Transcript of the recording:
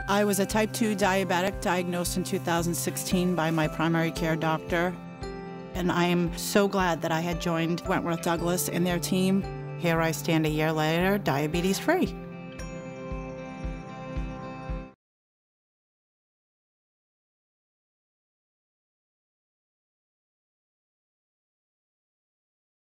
I was a type 2 diabetic diagnosed in 2016 by my primary care doctor. And I am so glad that I had joined Wentworth Douglas and their team. Here I stand a year later, diabetes free.